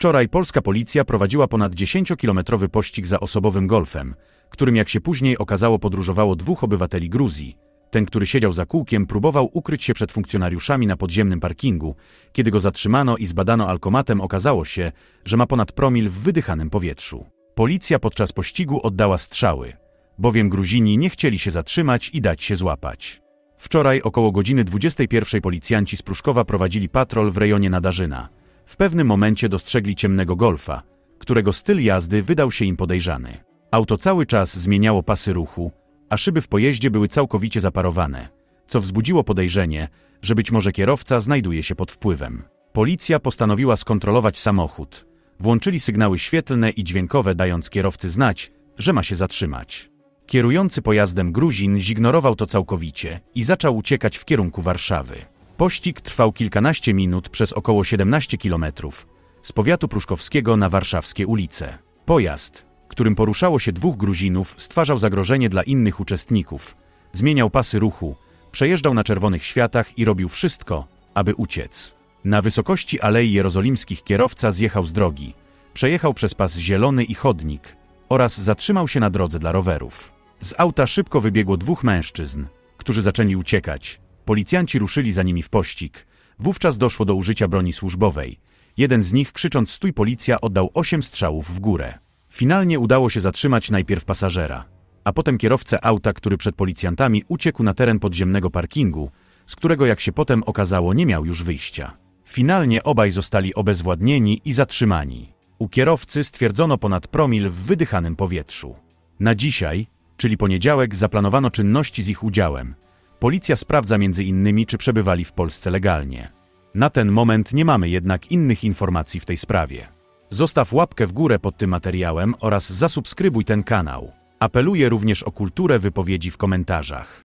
Wczoraj polska policja prowadziła ponad 10-kilometrowy pościg za osobowym golfem, którym jak się później okazało podróżowało 2 obywateli Gruzji. Ten, który siedział za kółkiem, próbował ukryć się przed funkcjonariuszami na podziemnym parkingu. Kiedy go zatrzymano i zbadano alkomatem, okazało się, że ma ponad promil w wydychanym powietrzu. Policja podczas pościgu oddała strzały, bowiem Gruzini nie chcieli się zatrzymać i dać się złapać. Wczoraj około godziny 21 policjanci z Pruszkowa prowadzili patrol w rejonie Nadarzyna. W pewnym momencie dostrzegli ciemnego golfa, którego styl jazdy wydał się im podejrzany. Auto cały czas zmieniało pasy ruchu, a szyby w pojeździe były całkowicie zaparowane, co wzbudziło podejrzenie, że być może kierowca znajduje się pod wpływem. Policja postanowiła skontrolować samochód. Włączyli sygnały świetlne i dźwiękowe, dając kierowcy znać, że ma się zatrzymać. Kierujący pojazdem Gruzin zignorował to całkowicie i zaczął uciekać w kierunku Warszawy. Pościg trwał kilkanaście minut przez około 17 kilometrów z powiatu pruszkowskiego na warszawskie ulice. Pojazd, którym poruszało się 2 Gruzinów, stwarzał zagrożenie dla innych uczestników. Zmieniał pasy ruchu, przejeżdżał na czerwonych światach i robił wszystko, aby uciec. Na wysokości Alei Jerozolimskich kierowca zjechał z drogi, przejechał przez pas zielony i chodnik oraz zatrzymał się na drodze dla rowerów. Z auta szybko wybiegło 2 mężczyzn, którzy zaczęli uciekać. Policjanci ruszyli za nimi w pościg. Wówczas doszło do użycia broni służbowej. Jeden z nich, krzycząc „Stój policja”, oddał 8 strzałów w górę. Finalnie udało się zatrzymać najpierw pasażera, a potem kierowcę auta, który przed policjantami uciekł na teren podziemnego parkingu, z którego, jak się potem okazało, nie miał już wyjścia. Finalnie obaj zostali obezwładnieni i zatrzymani. U kierowcy stwierdzono ponad promil w wydychanym powietrzu. Na dzisiaj, czyli poniedziałek, zaplanowano czynności z ich udziałem. Policja sprawdza m.in., czy przebywali w Polsce legalnie. Na ten moment nie mamy jednak innych informacji w tej sprawie. Zostaw łapkę w górę pod tym materiałem oraz zasubskrybuj ten kanał. Apeluję również o kulturę wypowiedzi w komentarzach.